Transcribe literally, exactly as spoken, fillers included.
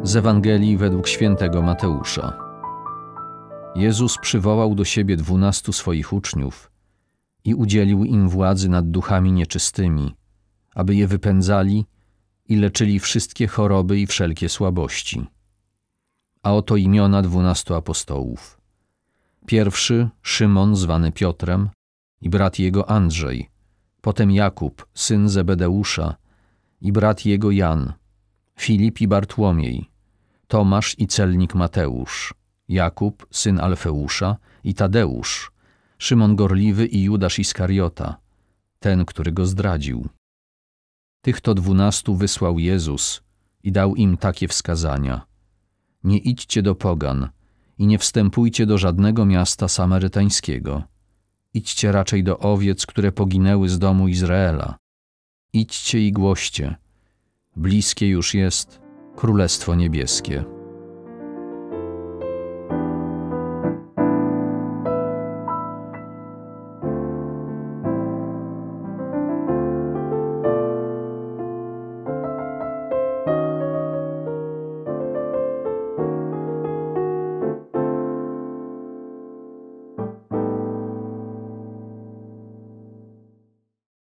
Z Ewangelii według świętego Mateusza. Jezus przywołał do siebie dwunastu swoich uczniów i udzielił im władzy nad duchami nieczystymi, aby je wypędzali i leczyli wszystkie choroby i wszelkie słabości. A oto imiona dwunastu apostołów. Pierwszy Szymon zwany Piotrem i brat jego Andrzej, potem Jakub, syn Zebedeusza, i brat jego Jan, Filip i Bartłomiej, Tomasz i celnik Mateusz, Jakub, syn Alfeusza, i Tadeusz, Szymon Gorliwy i Judasz Iskariota, ten, który go zdradził. Tych to dwunastu wysłał Jezus i dał im takie wskazania: nie idźcie do pogan i nie wstępujcie do żadnego miasta samarytańskiego. Idźcie raczej do owiec, które poginęły z domu Izraela. Idźcie i głoście: bliskie już jest Królestwo Niebieskie.